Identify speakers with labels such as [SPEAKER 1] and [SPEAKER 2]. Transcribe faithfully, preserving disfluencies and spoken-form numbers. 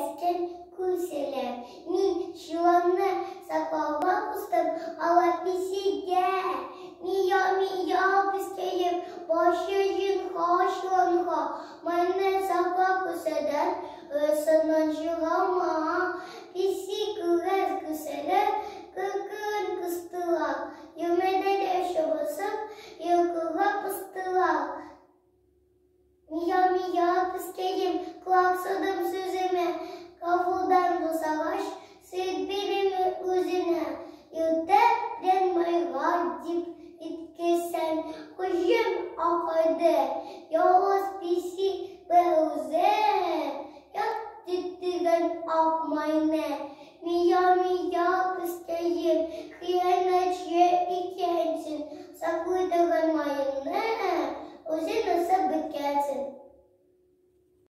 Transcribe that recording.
[SPEAKER 1] Ястен күселем, мин чуанны сакалга кустым, ала писиге. Мия, мия, пискеем, башыжын хашланга, майны сакла күседен, ысынан жығама. Писи күрез күселе, күкін кыстылак, юмеде деші басып, йылкыға пыстылак. Мия, мия, пискеем, клаксыдым сүзіме, кавылдан босағаш, сүйт береме өзіне. Ютептен майға дип иткесен, құжым ақайды, ялыз писи бәузе, ят түттіген ақ майны.